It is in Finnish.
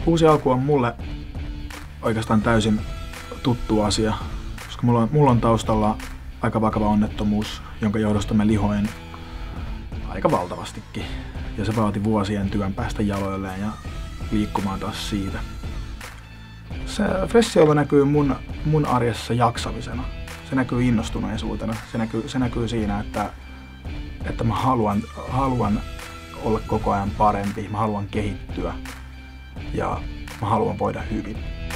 Uusi alku on mulle oikeastaan täysin tuttu asia, koska mulla on taustalla aika vakava onnettomuus, jonka johdosta mä lihoin aika valtavastikin. Ja se vaati vuosien työn päästä jaloilleen ja liikkumaan taas siitä. Se Fresh-olo näkyy mun arjessa jaksamisena. Se näkyy innostuneisuutena. Se näkyy siinä, että mä haluan olla koko ajan parempi, mä haluan kehittyä ja mä haluan voida hyvin.